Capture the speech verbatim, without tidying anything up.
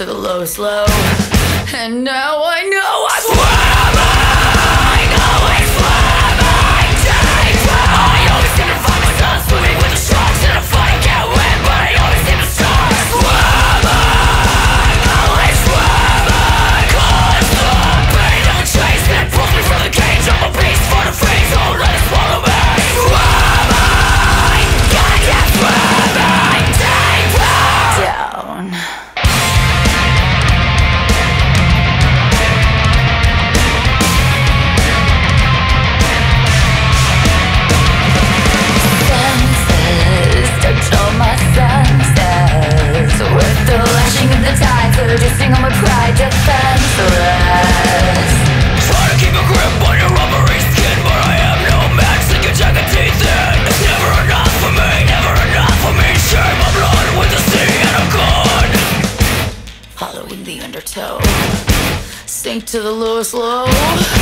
to the lowest low. And now I know I'm swimming, always swimming deeper. I always seem to find myself swimming with the sharks in a fight. I can't win, but I always seem to start swimming, always swimming. Cause the pain of the chase that pulls me from the cage. I'm a beast for the face, so let it swallow me. Swimming, goddamn swimming deeper down. Reducing all my pride, defenseless. Try to keep a grip on your rubbery skin, but I am no match that can jack a teeth in. It's never enough for me, never enough for me. Share my blood with the sea and I'm gone. Hollow in the undertow, sink to the lowest low.